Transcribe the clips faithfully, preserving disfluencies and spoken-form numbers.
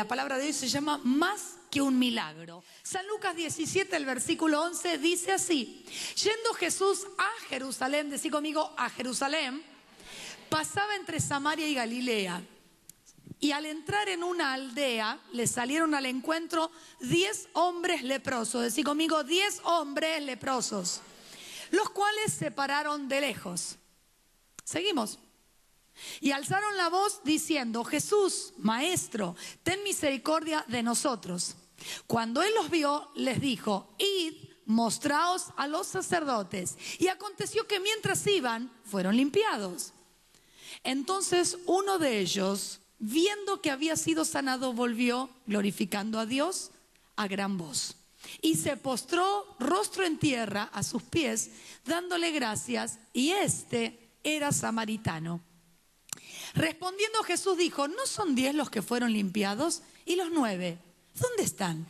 la palabra de hoy se llama Más que un milagro. San Lucas diecisiete, el versículo once dice así: yendo Jesús a Jerusalén, decí conmigo, a Jerusalén, pasaba entre Samaria y Galilea. Y al entrar en una aldea, le salieron al encuentro diez hombres leprosos. Decí conmigo, diez hombres leprosos, los cuales se pararon de lejos. Seguimos. Y alzaron la voz diciendo: Jesús, Maestro, ten misericordia de nosotros. Cuando él los vio, les dijo: id, mostraos a los sacerdotes. Y aconteció que mientras iban, fueron limpiados. Entonces uno de ellos, viendo que había sido sanado, volvió glorificando a Dios a gran voz. Y se postró rostro en tierra a sus pies, dándole gracias, y este era samaritano. Respondiendo Jesús dijo: ¿no son diez los que fueron limpiados? ¿Y los nueve? ¿Dónde están?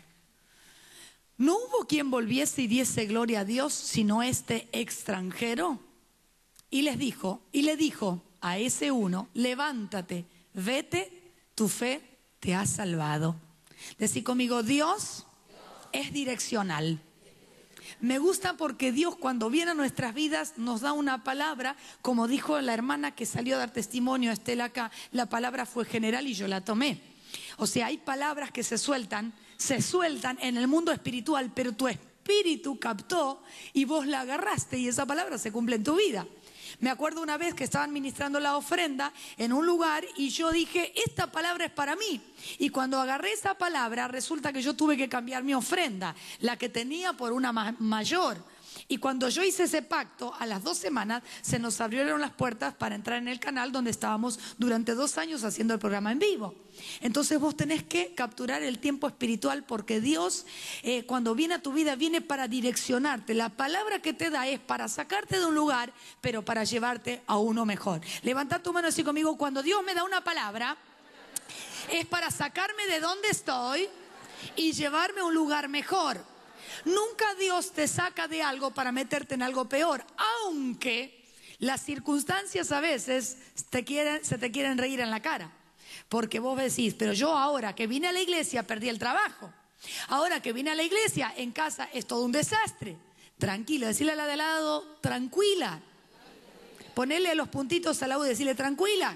¿No hubo quien volviese y diese gloria a Dios, sino este extranjero? Y les dijo, y le dijo a ese uno: levántate, vete, tu fe te ha salvado. Decí conmigo, Dios es direccional. Me gusta porque Dios, cuando viene a nuestras vidas, nos da una palabra. Como dijo la hermana que salió a dar testimonio, Estela, acá, la palabra fue general y yo la tomé. O sea, hay palabras que se sueltan, se sueltan en el mundo espiritual, pero tu espíritu captó y vos la agarraste y esa palabra se cumple en tu vida. Me acuerdo una vez que estaban ministrando la ofrenda en un lugar y yo dije: esta palabra es para mí. Y cuando agarré esa palabra, resulta que yo tuve que cambiar mi ofrenda, la que tenía, por una ma- mayor. Y cuando yo hice ese pacto, a las dos semanas se nos abrieron las puertas para entrar en el canal donde estábamos durante dos años haciendo el programa en vivo. Entonces vos tenés que capturar el tiempo espiritual, porque Dios, eh, cuando viene a tu vida, viene para direccionarte. La palabra que te da es para sacarte de un lugar, pero para llevarte a uno mejor. Levanta tu mano así conmigo: cuando Dios me da una palabra, es para sacarme de donde estoy y llevarme a un lugar mejor. Nunca Dios te saca de algo para meterte en algo peor, aunque las circunstancias a veces te quieren, se te quieren reír en la cara. Porque vos decís: pero yo ahora que vine a la iglesia perdí el trabajo. Ahora que vine a la iglesia, en casa es todo un desastre. Tranquilo, decirle a la de al lado: tranquila. Ponele los puntitos al lado y decirle: tranquila.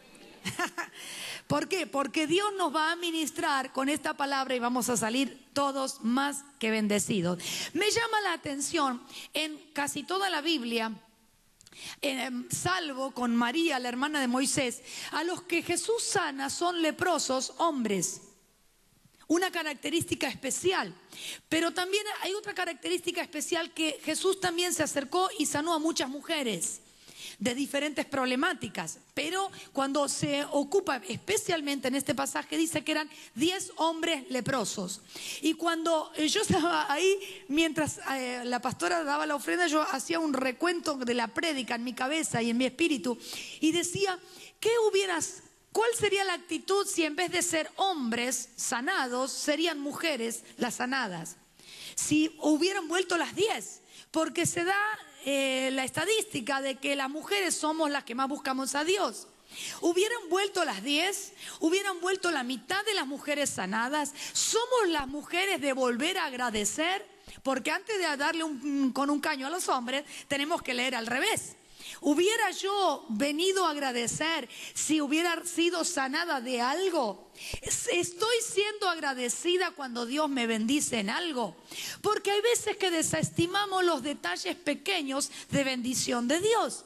¿Por qué? Porque Dios nos va a ministrar con esta palabra y vamos a salir todos más que bendecidos. Me llama la atención en casi toda la Biblia, eh, salvo con María, la hermana de Moisés, a los que Jesús sana son leprosos hombres. Una característica especial. Pero también hay otra característica especial, que Jesús también se acercó y sanó a muchas mujeres de diferentes problemáticas. Pero cuando se ocupa especialmente en este pasaje, dice que eran diez hombres leprosos. Y cuando yo estaba ahí, mientras eh, la pastora daba la ofrenda, yo hacía un recuento de la prédica en mi cabeza y en mi espíritu, y decía: ¿qué hubieras, cuál sería la actitud si en vez de ser hombres sanados, serían mujeres las sanadas? Si hubieran vuelto las diez. Porque se da eh, la estadística de que las mujeres somos las que más buscamos a Dios. Hubieran vuelto las diez, hubieran vuelto la mitad de las mujeres sanadas. Somos las mujeres de volver a agradecer, porque antes de darle un, con un caño a los hombres, tenemos que leer al revés. ¿Hubiera yo venido a agradecer si hubiera sido sanada de algo? ¿Estoy siendo agradecida cuando Dios me bendice en algo? Porque hay veces que desestimamos los detalles pequeños de bendición de Dios.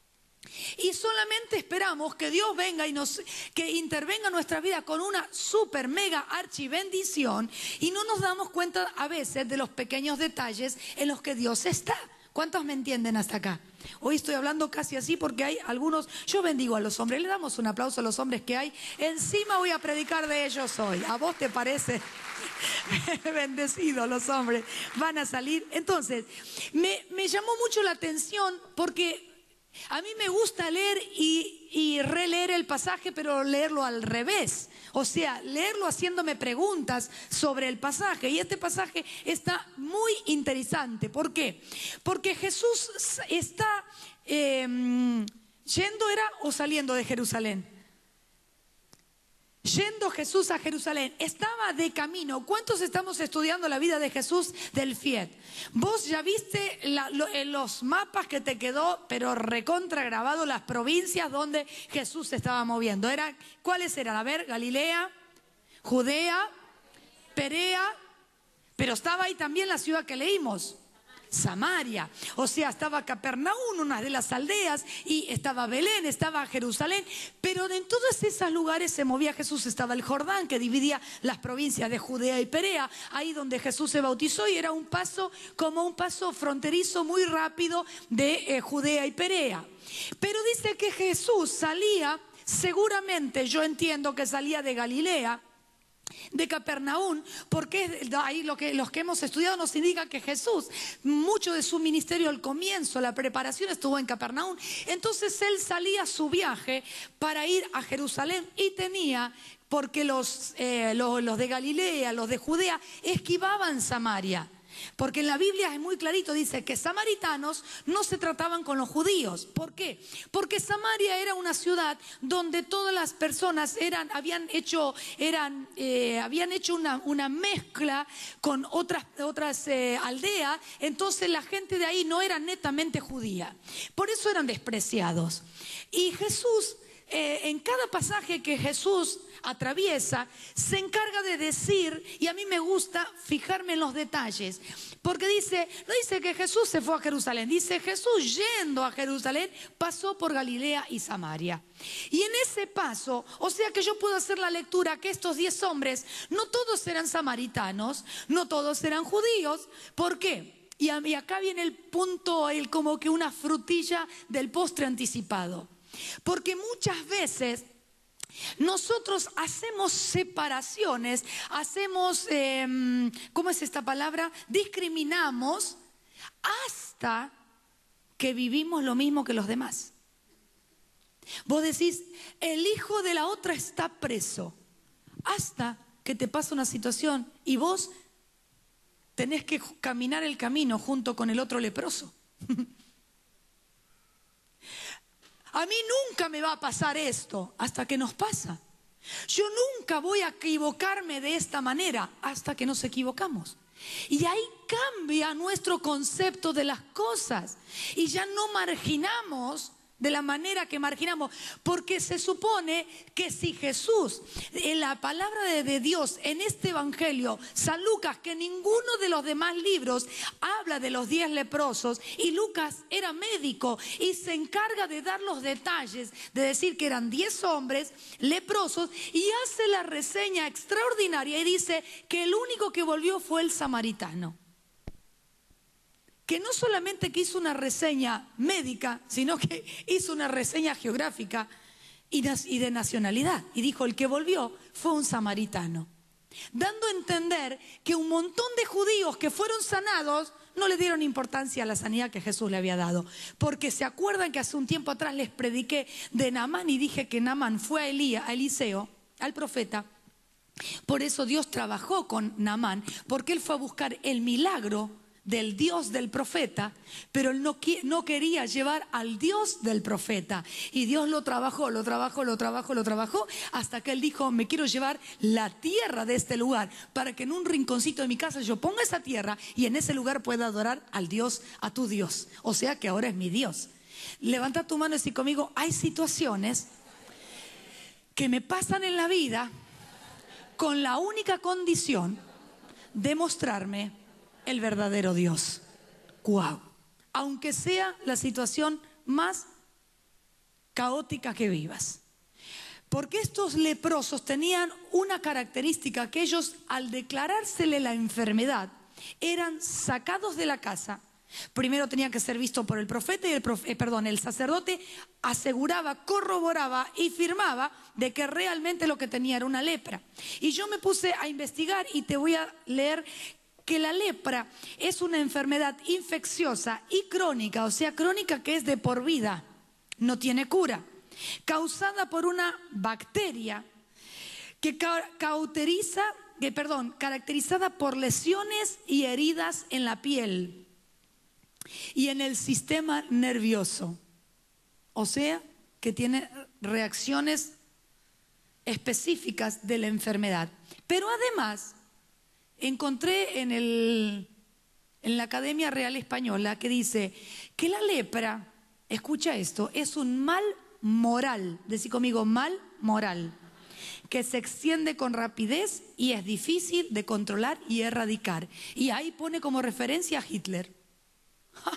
Y solamente esperamos que Dios venga y nos, que intervenga en nuestra vida con una super mega archi bendición, y no nos damos cuenta a veces de los pequeños detalles en los que Dios está. ¿Cuántos me entienden hasta acá? Hoy estoy hablando casi así porque hay algunos, yo bendigo a los hombres, le damos un aplauso a los hombres que hay, encima voy a predicar de ellos hoy. ¿A vos te parece? Bendecidos los hombres, van a salir. Entonces, me, me llamó mucho la atención porque a mí me gusta leer y, y releer el pasaje, pero leerlo al revés. O sea, leerlo haciéndome preguntas sobre el pasaje. Y este pasaje está muy interesante. ¿Por qué? Porque Jesús está eh, yendo, ¿era o saliendo de Jerusalén? Yendo Jesús a Jerusalén, estaba de camino. ¿Cuántos estamos estudiando la vida de Jesús del Fiat? Vos ya viste la, lo, en los mapas que te quedó, pero recontra grabado, las provincias donde Jesús se estaba moviendo. Eran, ¿cuáles eran? A ver, Galilea, Judea, Perea, pero estaba ahí también la ciudad que leímos, Samaria. O sea, estaba Capernaum, una de las aldeas, y estaba Belén, estaba Jerusalén, pero en todos esos lugares se movía Jesús. Estaba el Jordán, que dividía las provincias de Judea y Perea, ahí donde Jesús se bautizó, y era un paso, como un paso fronterizo muy rápido de eh, Judea y Perea. Pero dice que Jesús salía, seguramente yo entiendo que salía de Galilea, de Capernaum, porque ahí lo que, los que hemos estudiado nos indica que Jesús, mucho de su ministerio al comienzo, la preparación estuvo en Capernaum. Entonces él salía a su viaje para ir a Jerusalén y tenía, porque los, eh, los, los de Galilea, los de Judea, esquivaban Samaria. Porque en la Biblia es muy clarito, dice que samaritanos no se trataban con los judíos. ¿Por qué? Porque Samaria era una ciudad donde todas las personas eran, habían hecho, eran, eh, habían hecho una, una mezcla con otras, otras eh, aldeas. Entonces la gente de ahí no era netamente judía. Por eso eran despreciados. Y Jesús, eh, en cada pasaje que Jesús atraviesa, se encarga de decir, y a mí me gusta fijarme en los detalles, porque dice, no dice que Jesús se fue a Jerusalén, dice Jesús yendo a Jerusalén pasó por Galilea y Samaria. Y en ese paso, o sea que yo puedo hacer la lectura que estos diez hombres, no todos eran samaritanos, no todos eran judíos. ¿Por qué? Y, a, y acá viene el punto, el como que una frutilla del postre anticipado. Porque muchas veces nosotros hacemos separaciones, hacemos, eh, ¿cómo es esta palabra? Discriminamos hasta que vivimos lo mismo que los demás. Vos decís, el hijo de la otra está preso, hasta que te pasa una situación y vos tenés que caminar el camino junto con el otro leproso. A mí nunca me va a pasar esto hasta que nos pasa. Yo nunca voy a equivocarme de esta manera hasta que nos equivocamos. Y ahí cambia nuestro concepto de las cosas. Y ya no marginamos de la manera que marginamos. Porque se supone que si Jesús, en la palabra de, de Dios, en este evangelio, San Lucas, que ninguno de los demás libros habla de los diez leprosos, y Lucas era médico y se encarga de dar los detalles, de decir que eran diez hombres leprosos, y hace la reseña extraordinaria y dice que el único que volvió fue el samaritano. Que no solamente que hizo una reseña médica, sino que hizo una reseña geográfica y de nacionalidad. Y dijo, el que volvió fue un samaritano. Dando a entender que un montón de judíos que fueron sanados no le dieron importancia a la sanidad que Jesús le había dado. Porque se acuerdan que hace un tiempo atrás les prediqué de Naamán y dije que Naamán fue a Elías, a Eliseo, al profeta. Por eso Dios trabajó con Naamán, porque él fue a buscar el milagro del Dios del profeta, pero él no, no quería llevar al Dios del profeta. Y Dios lo trabajó, lo trabajó, lo trabajó, lo trabajó, hasta que él dijo, me quiero llevar la tierra de este lugar, para que en un rinconcito de mi casa yo ponga esa tierra y en ese lugar pueda adorar al Dios, a tu Dios. O sea que ahora es mi Dios. Levanta tu mano y di conmigo, hay situaciones que me pasan en la vida con la única condición de mostrarme el verdadero Dios. Wow. Aunque sea la situación más caótica que vivas. Porque estos leprosos tenían una característica, que ellos, al declarársele la enfermedad, eran sacados de la casa. Primero tenían que ser vistos por el profeta y el, profe, eh, perdón, el sacerdote aseguraba, corroboraba y firmaba de que realmente lo que tenía era una lepra. Y yo me puse a investigar y te voy a leer que la lepra es una enfermedad infecciosa y crónica, o sea, crónica que es de por vida, no tiene cura, causada por una bacteria que cauteriza, que, perdón, caracterizada por lesiones y heridas en la piel y en el sistema nervioso, o sea, que tiene reacciones específicas de la enfermedad. Pero además, encontré en, el, en la Academia Real Española que dice que la lepra, escucha esto, es un mal moral, decí conmigo, mal moral, que se extiende con rapidez y es difícil de controlar y erradicar. Y ahí pone como referencia a Hitler. ¡Ja!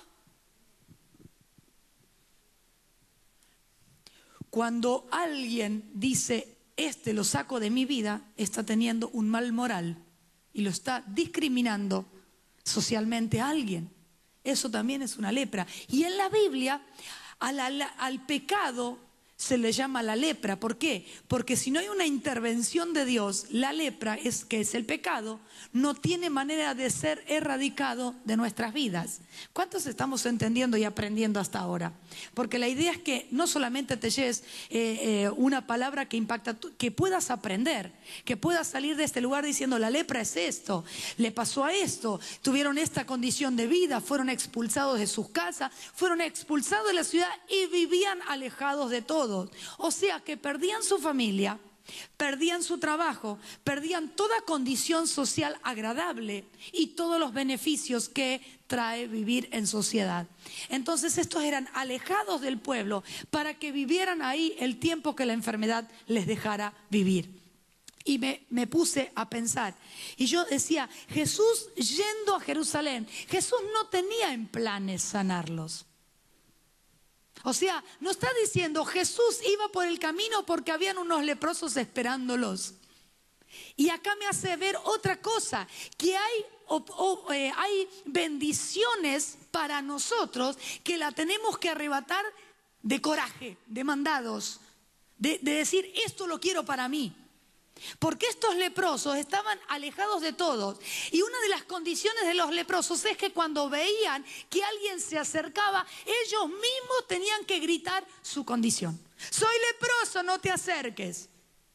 Cuando alguien dice, este lo saco de mi vida, está teniendo un mal moral y lo está discriminando socialmente a alguien. Eso también es una lepra. Y en la Biblia, al, al, al pecado se le llama la lepra. ¿Por qué? Porque si no hay una intervención de Dios, la lepra, es, que es el pecado, no tiene manera de ser erradicado de nuestras vidas. ¿Cuántos estamos entendiendo y aprendiendo hasta ahora? Porque la idea es que no solamente te lleves eh, eh, una palabra que impacta, tu, que puedas aprender, que puedas salir de este lugar diciendo la lepra es esto, le pasó a esto, tuvieron esta condición de vida, fueron expulsados de sus casas, fueron expulsados de la ciudad y vivían alejados de todo. O sea que perdían su familia, perdían su trabajo, perdían toda condición social agradable y todos los beneficios que trae vivir en sociedad. Entonces estos eran alejados del pueblo para que vivieran ahí el tiempo que la enfermedad les dejara vivir. Y me, me puse a pensar, y yo decía, Jesús yendo a Jerusalén, Jesús no tenía en planes sanarlos. O sea, no está diciendo Jesús iba por el camino porque habían unos leprosos esperándolos. Y acá me hace ver otra cosa, que hay, o, o, eh, hay bendiciones para nosotros que la tenemos que arrebatar de coraje, de mandados, de, de decir esto lo quiero para mí. Porque estos leprosos estaban alejados de todos. Y una de las condiciones de los leprosos es que cuando veían que alguien se acercaba, ellos mismos tenían que gritar su condición. Soy leproso, no te acerques.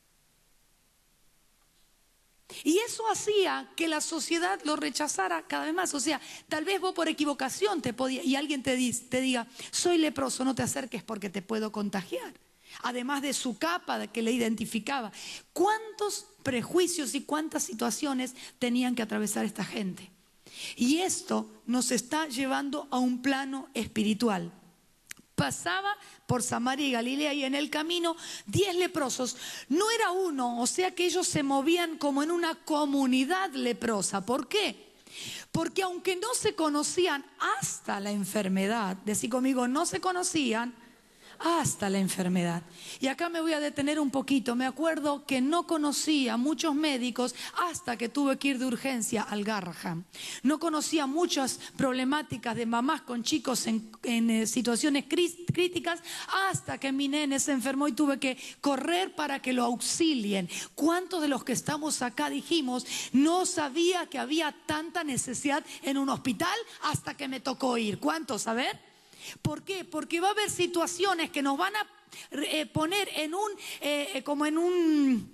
Y eso hacía que la sociedad lo rechazara cada vez más. O sea, tal vez vos por equivocación te podía, y alguien te, di, te diga, soy leproso, no te acerques porque te puedo contagiar. Además de su capa que le identificaba. ¿Cuántos prejuicios y cuántas situaciones tenían que atravesar esta gente? Y esto nos está llevando a un plano espiritual. Pasaba por Samaria y Galilea y en el camino diez leprosos. No era uno, o sea que ellos se movían como en una comunidad leprosa. ¿Por qué? Porque aunque no se conocían hasta la enfermedad, decí conmigo, no se conocían hasta la enfermedad. Y acá me voy a detener un poquito. Me acuerdo que no conocía muchos médicos hasta que tuve que ir de urgencia al Garrahan. No conocía muchas problemáticas de mamás con chicos en, en eh, situaciones críticas hasta que mi nene se enfermó y tuve que correr para que lo auxilien. ¿Cuántos de los que estamos acá dijimos, no sabía que había tanta necesidad en un hospital hasta que me tocó ir? ¿Cuántos? A ver. ¿Por qué? Porque va a haber situaciones que nos van a eh, poner en un, eh, como en un,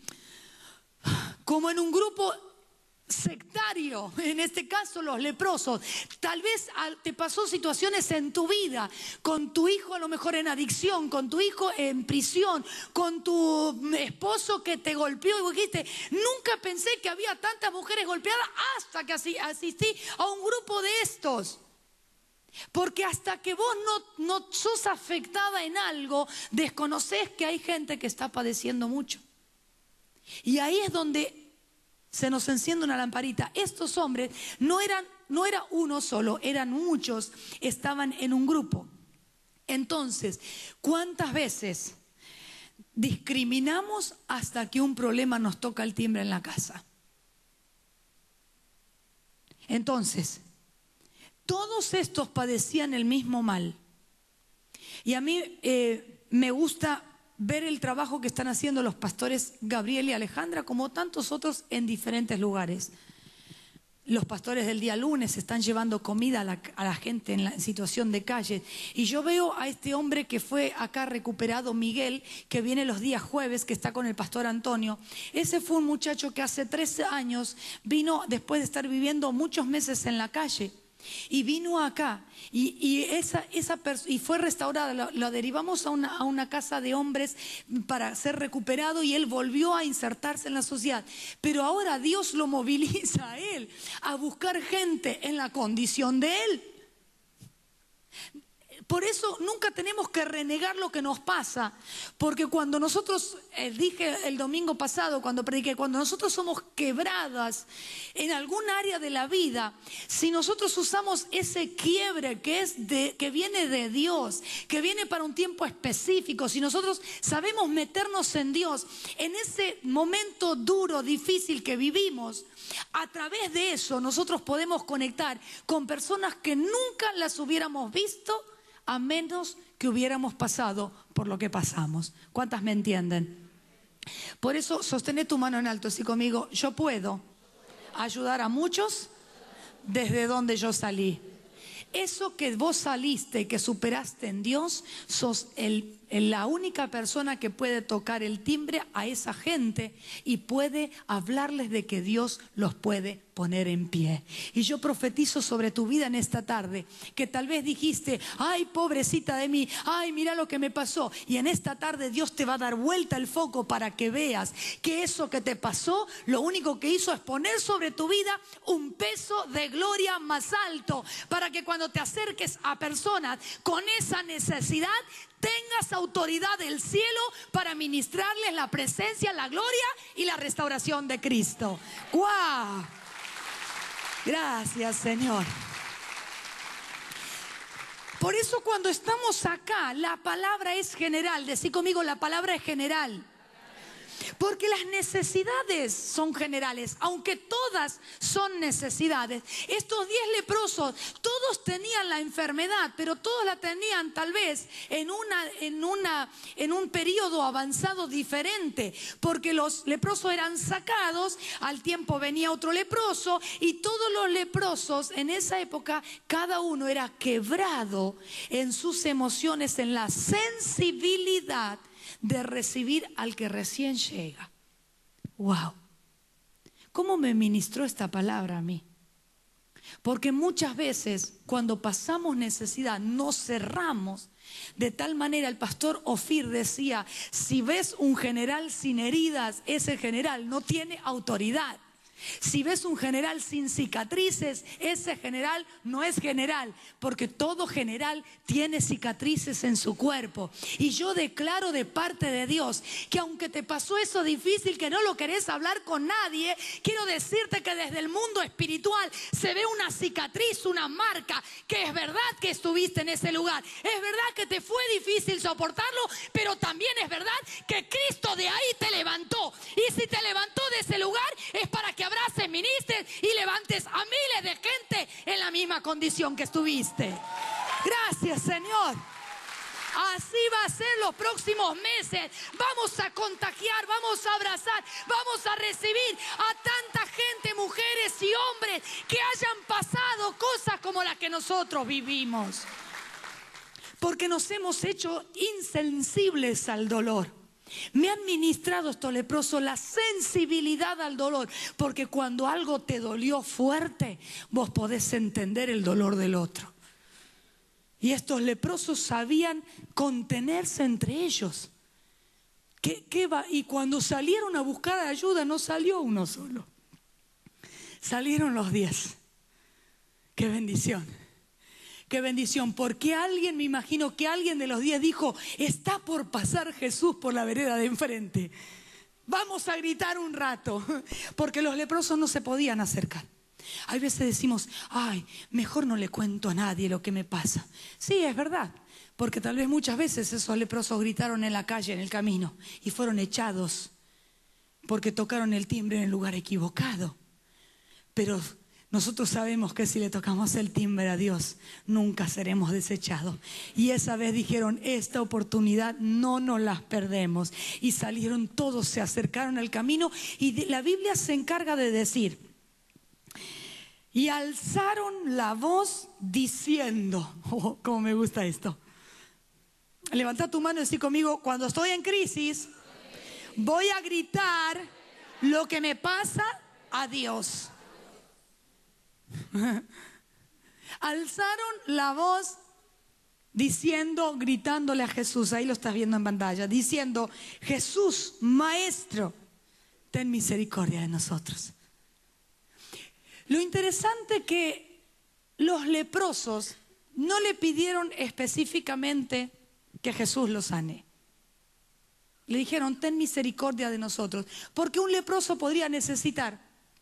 como en un grupo sectario, en este caso los leprosos. Tal vez te pasó situaciones en tu vida, con tu hijo a lo mejor en adicción, con tu hijo en prisión, con tu esposo que te golpeó y vos dijiste, nunca pensé que había tantas mujeres golpeadas hasta que asistí a un grupo de estos. Porque hasta que vos no, no sos afectada en algo, desconocés que hay gente que está padeciendo mucho. Y ahí es donde se nos enciende una lamparita. Estos hombres no eran, no era uno solo, eran muchos, estaban en un grupo. Entonces, ¿cuántas veces discriminamos hasta que un problema nos toca el timbre en la casa? Entonces, todos estos padecían el mismo mal. Y a mí eh, me gusta ver el trabajo que están haciendo los pastores Gabriel y Alejandra, como tantos otros en diferentes lugares. Los pastores del día lunes están llevando comida a la, a la gente en, la, en situación de calle. Y yo veo a este hombre que fue acá recuperado, Miguel, que viene los días jueves, que está con el pastor Antonio. Ese fue un muchacho que hace trece años vino después de estar viviendo muchos meses en la calle. Y vino acá y, y, esa, esa y fue restaurada, lo, lo derivamos a una, a una casa de hombres para ser recuperado y él volvió a insertarse en la sociedad. Pero ahora Dios lo moviliza a él a buscar gente en la condición de él. Por eso nunca tenemos que renegar lo que nos pasa, porque cuando nosotros, eh, dije el domingo pasado cuando prediqué, cuando nosotros somos quebradas en algún área de la vida, si nosotros usamos ese quiebre que es de, que viene de Dios, que viene para un tiempo específico, si nosotros sabemos meternos en Dios, en ese momento duro, difícil que vivimos, a través de eso nosotros podemos conectar con personas que nunca las hubiéramos visto a menos que hubiéramos pasado por lo que pasamos. ¿Cuántas me entienden? Por eso, sostené tu mano en alto, así conmigo. Yo puedo ayudar a muchos desde donde yo salí. Eso que vos saliste y que superaste en Dios, sos el, el, la única persona que puede tocar el timbre a esa gente y puede hablarles de que Dios los puede poner en pie. Y yo profetizo sobre tu vida en esta tarde, que tal vez dijiste, ay, pobrecita de mí, ay, mira lo que me pasó. Y en esta tarde Dios te va a dar vuelta el foco para que veas que eso que te pasó, lo único que hizo es poner sobre tu vida un peso de gloria más alto, para que cuando te acerques a personas con esa necesidad, tengas autoridad del cielo para ministrarles la presencia, la gloria y la restauración de Cristo. ¡Guau! Gracias, Señor. Por eso cuando estamos acá, la palabra es general. Decí conmigo, la palabra es general. Porque las necesidades son generales, aunque todas son necesidades. Estos diez leprosos, todos tenían la enfermedad, pero todos la tenían tal vez en, una, en, una, en un periodo avanzado diferente. Porque los leprosos eran sacados, al tiempo venía otro leproso, y todos los leprosos en esa época, cada uno era quebrado en sus emociones, en la sensibilidad de recibir al que recién llega. Wow. ¿Cómo me ministró esta palabra a mí? Porque muchas veces cuando pasamos necesidad nos cerramos de tal manera. El pastor Ofir decía, si ves un general sin heridas, ese general no tiene autoridad. Si ves un general sin cicatrices, ese general no es general, porque todo general tiene cicatrices en su cuerpo. Y yo declaro de parte de Dios que aunque te pasó eso difícil, que no lo querés hablar con nadie, quiero decirte que desde el mundo espiritual se ve una cicatriz, una marca, que es verdad que estuviste en ese lugar, es verdad que te fue difícil soportarlo, pero también es verdad que Cristo de ahí te levantó. Y si te levantó de ese lugar es para que abraces, ministres y levantes a miles de gente en la misma condición que estuviste. Gracias, Señor. Así va a ser los próximos meses. Vamos a contagiar, vamos a abrazar, vamos a recibir a tanta gente, mujeres y hombres que hayan pasado cosas como las que nosotros vivimos. Porque nos hemos hecho insensibles al dolor. Me han ministrado estos leprosos la sensibilidad al dolor, porque cuando algo te dolió fuerte, vos podés entender el dolor del otro. Y estos leprosos sabían contenerse entre ellos. ¿Qué, qué va? Y cuando salieron a buscar ayuda, no salió uno solo, salieron los diez. ¡Qué bendición! ¡Qué bendición! Porque alguien, me imagino que alguien de los diez dijo, está por pasar Jesús por la vereda de enfrente. Vamos a gritar un rato, porque los leprosos no se podían acercar. Hay veces decimos, ay, mejor no le cuento a nadie lo que me pasa. Sí, es verdad, porque tal vez muchas veces esos leprosos gritaron en la calle, en el camino, y fueron echados porque tocaron el timbre en el lugar equivocado. Pero nosotros sabemos que si le tocamos el timbre a Dios, nunca seremos desechados. Y esa vez dijeron, esta oportunidad no nos la perdemos. Y salieron todos, se acercaron al camino. Y la Biblia se encarga de decir, y alzaron la voz diciendo, oh, cómo me gusta esto. Levanta tu mano y decí conmigo, cuando estoy en crisis, voy a gritar lo que me pasa a Dios. alzaron la voz diciendo, gritándole a Jesús, ahí lo estás viendo en pantalla, diciendo, Jesús, Maestro, ten misericordia de nosotros. Lo interesante que los leprosos no le pidieron específicamente que Jesús los sane. Le dijeron, ten misericordia de nosotros, porque un leproso podría necesitar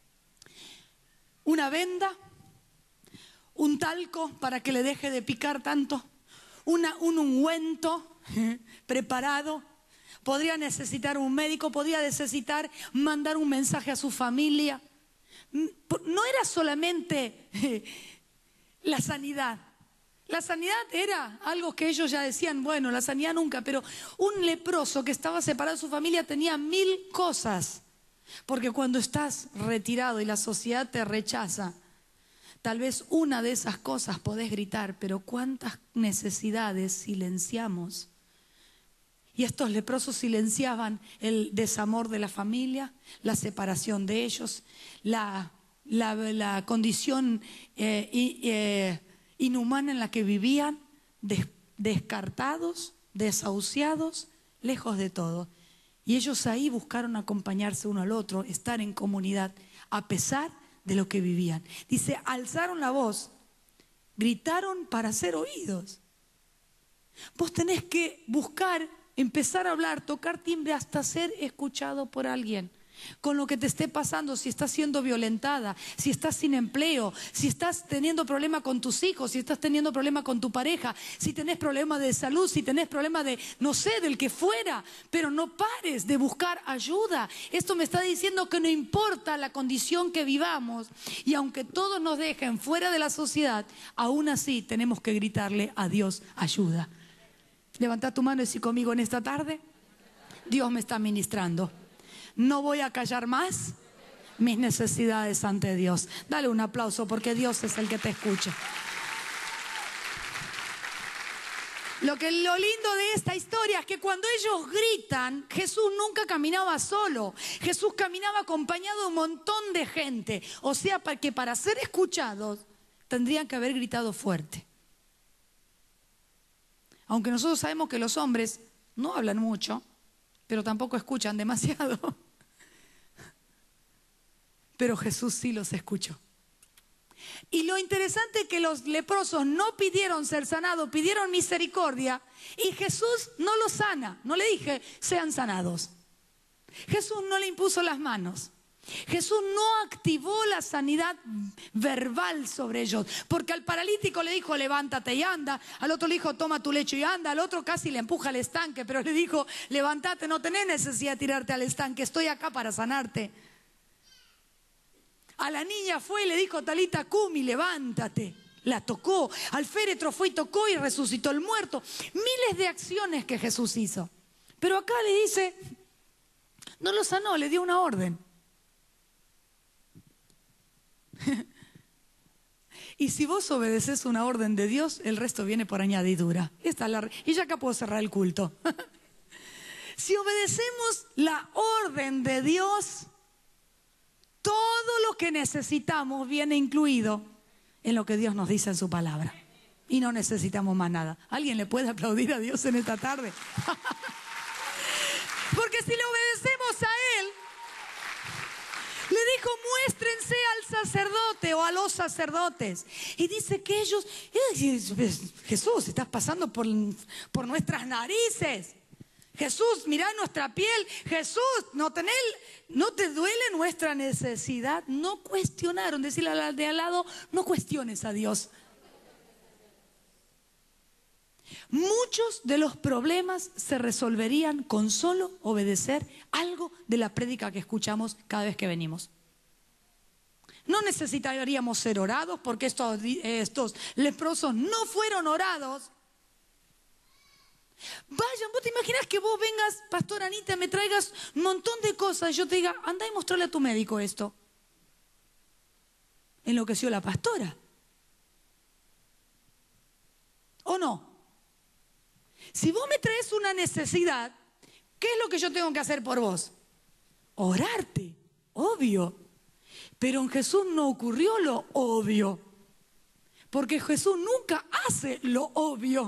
una venda, un talco para que le deje de picar tanto, una, un ungüento preparado, podría necesitar un médico, podría necesitar mandar un mensaje a su familia. No era solamente la sanidad. La sanidad era algo que ellos ya decían, bueno, la sanidad nunca, pero un leproso que estaba separado de su familia tenía mil cosas. Porque cuando estás retirado y la sociedad te rechaza, tal vez una de esas cosas podés gritar, pero ¿cuántas necesidades silenciamos? Y estos leprosos silenciaban el desamor de la familia, la separación de ellos, la, la, la condición eh, eh, inhumana en la que vivían, des, descartados, desahuciados, lejos de todo. Y ellos ahí buscaron acompañarse uno al otro, estar en comunidad, a pesar de lo que vivían. Dice, alzaron la voz, gritaron para ser oídos. Vos tenés que buscar, empezar a hablar, tocar timbre hasta ser escuchado por alguien. Con lo que te esté pasando, si estás siendo violentada, si estás sin empleo, si estás teniendo problema con tus hijos, si estás teniendo problema con tu pareja, si tenés problema de salud, si tenés problema de, no sé, del que fuera, pero no pares de buscar ayuda. Esto me está diciendo que no importa la condición que vivamos y aunque todos nos dejen fuera de la sociedad, aún así tenemos que gritarle a Dios ayuda. Levanta tu mano y decí conmigo en esta tarde, Dios me está ministrando. No voy a callar más mis necesidades ante Dios. Dale un aplauso porque Dios es el que te escucha. Lo que lo lindo de esta historia es que cuando ellos gritan, Jesús nunca caminaba solo. Jesús caminaba acompañado de un montón de gente. O sea, para que para ser escuchados tendrían que haber gritado fuerte. Aunque nosotros sabemos que los hombres no hablan mucho, pero tampoco escuchan demasiado. Pero Jesús sí los escuchó. Y lo interesante es que los leprosos no pidieron ser sanados, pidieron misericordia. Y Jesús no los sana. No le dije, sean sanados. Jesús no le impuso las manos. Jesús no activó la sanidad verbal sobre ellos. Porque al paralítico le dijo, levántate y anda. Al otro le dijo, toma tu lecho y anda. Al otro casi le empuja al estanque, pero le dijo, levántate, no tenés necesidad de tirarte al estanque. Estoy acá para sanarte. A la niña fue y le dijo, Talita Cumi, levántate. La tocó. Al féretro fue y tocó y resucitó el muerto. Miles de acciones que Jesús hizo. Pero acá le dice, no lo sanó, le dio una orden. Y si vos obedeces una orden de Dios, el resto viene por añadidura. Esta es la... Y ya acá puedo cerrar el culto. Si obedecemos la orden de Dios, todo lo que necesitamos viene incluido en lo que Dios nos dice en su palabra. Y no necesitamos más nada. ¿Alguien le puede aplaudir a Dios en esta tarde? Porque si le obedecemos a Él, le dijo, muéstrense al sacerdote o a los sacerdotes. Y dice que ellos, Jesús, estás pasando por, por nuestras narices. Jesús, mirá nuestra piel. Jesús, ¿no, tenés, ¿no te duele nuestra necesidad? No cuestionaron, decirle al de al lado, no cuestiones a Dios. Muchos de los problemas se resolverían con solo obedecer algo de la prédica que escuchamos cada vez que venimos. No necesitaríamos ser orados porque estos, estos leprosos no fueron orados. Vayan, vos te imaginas que vos vengas, Pastor Anita, me traigas un montón de cosas y yo te diga, anda y mostrarle a tu médico esto. Enloqueció la pastora. ¿O no? Si vos me traes una necesidad, ¿qué es lo que yo tengo que hacer por vos? Orarte, obvio. Pero en Jesús no ocurrió lo obvio. Porque Jesús nunca hace lo obvio.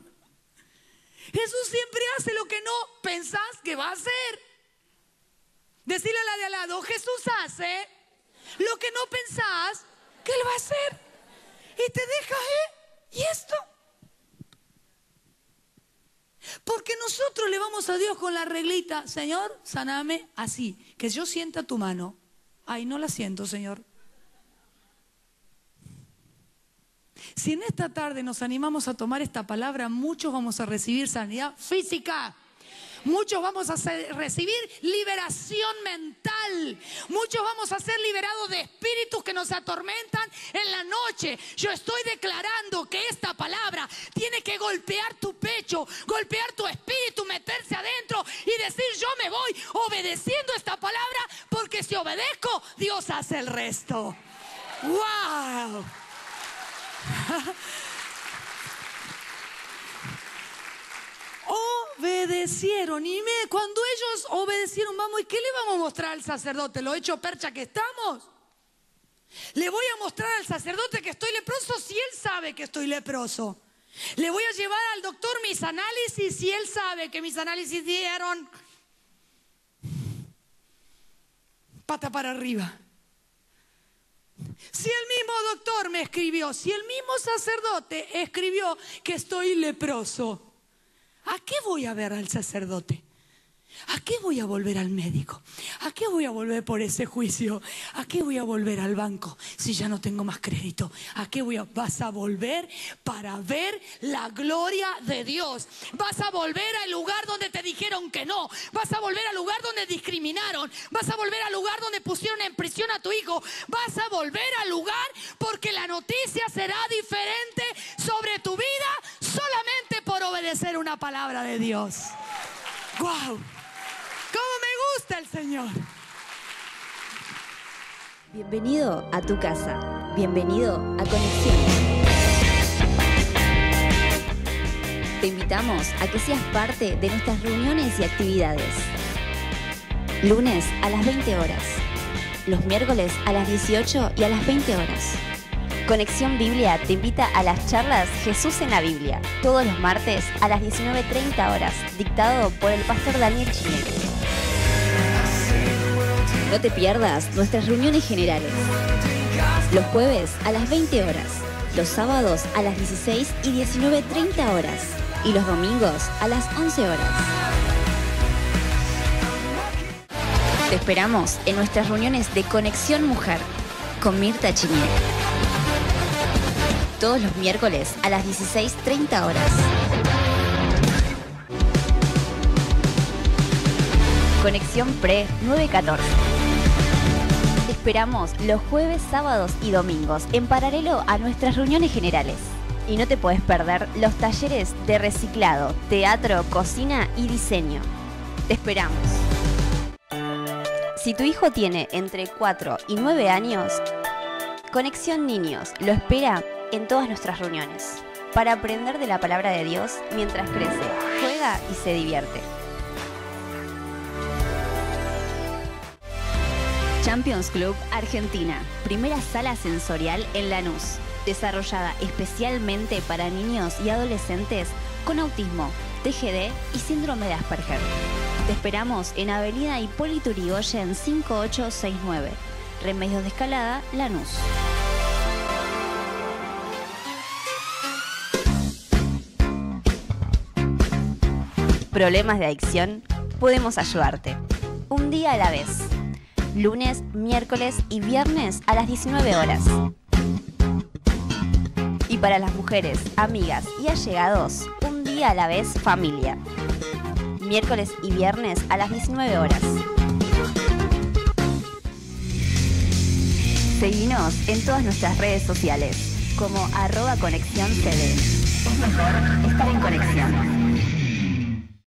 Jesús siempre hace lo que no pensás que va a hacer. Decirle a la de al lado, Jesús hace lo que no pensás que Él va a hacer. Y te deja, ¿eh? ¿Y esto? Porque nosotros le vamos a Dios con la reglita, Señor, saname así, que yo sienta tu mano. Ay, no la siento, Señor. Si en esta tarde nos animamos a tomar esta palabra, muchos vamos a recibir sanidad física. Muchos vamos a ser, recibir liberación mental. Muchos vamos a ser liberados de espíritus que nos atormentan en la noche. Yo estoy declarando que esta palabra tiene que golpear tu pecho, golpear tu espíritu, meterse adentro y decir, yo me voy obedeciendo esta palabra, porque si obedezco, Dios hace el resto. ¡Wow! Obedecieron. Y me, cuando ellos obedecieron, vamos, ¿y qué le vamos a mostrar al sacerdote? ¿Lo hecho percha que estamos? Le voy a mostrar al sacerdote que estoy leproso si él sabe que estoy leproso. Le voy a llevar al doctor mis análisis si él sabe que mis análisis dieron pata para arriba. Si el mismo doctor me escribió, si el mismo sacerdote escribió que estoy leproso, ¿a qué voy a ver al sacerdote? ¿A qué voy a volver al médico? ¿A qué voy a volver por ese juicio? ¿A qué voy a volver al banco si ya no tengo más crédito? ¿A qué voy a? Vas a volver para ver la gloria de Dios. Vas a volver al lugar donde te dijeron que no. Vas a volver al lugar donde discriminaron. Vas a volver al lugar donde pusieron en prisión a tu hijo. Vas a volver al lugar porque la noticia será diferente sobre tu vida solamente por obedecer una palabra de Dios. ¡Wow! ¡Cómo me gusta el Señor! Bienvenido a tu casa. Bienvenido a Conexión. Te invitamos a que seas parte de nuestras reuniones y actividades. Lunes a las veinte horas. Los miércoles a las dieciocho y a las veinte horas. Conexión Biblia te invita a las charlas Jesús en la Biblia, todos los martes a las diecinueve treinta horas, dictado por el pastor Daniel Chinier. No te pierdas nuestras reuniones generales. Los jueves a las veinte horas, los sábados a las dieciséis y diecinueve treinta horas y los domingos a las once horas. Te esperamos en nuestras reuniones de Conexión Mujer con Mirta Chinier. Todos los miércoles a las dieciséis treinta horas. Conexión Pre nueve catorce. Te esperamos los jueves, sábados y domingos en paralelo a nuestras reuniones generales. Y no te podés perder los talleres de reciclado, teatro, cocina y diseño. Te esperamos. Si tu hijo tiene entre cuatro y nueve años, Conexión Niños lo espera en todas nuestras reuniones para aprender de la palabra de Dios mientras crece, juega y se divierte. Champions Club Argentina, primera sala sensorial en Lanús, desarrollada especialmente para niños y adolescentes con autismo, T G D y síndrome de Asperger. Te esperamos en Avenida Hipólito Yrigoyen cinco ocho seis nueve, Remedios de Escalada, Lanús. ¿Problemas de adicción? Podemos ayudarte. Un día a la vez. Lunes, miércoles y viernes a las diecinueve horas. Y para las mujeres, amigas y allegados, un día a la vez familia. Miércoles y viernes a las diecinueve horas. Seguinos en todas nuestras redes sociales como arroba conexión C D. Es mejor estar en conexión.